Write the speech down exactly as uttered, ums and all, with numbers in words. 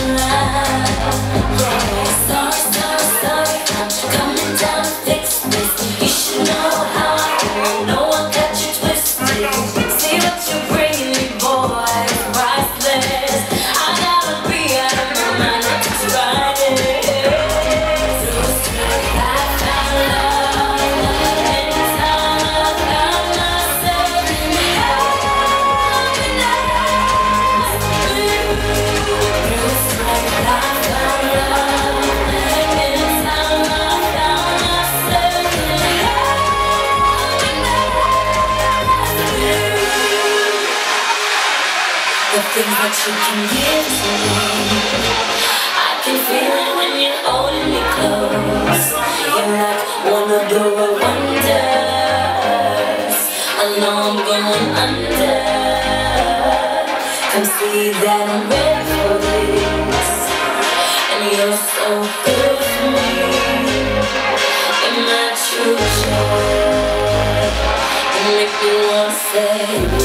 The things that you can give to me, I can feel it when you're holding me close. You're like one of the wonders. I know I'm going under. Come see that I'm ready for this, and you're so good for me. You're my true joy. You make me wanna say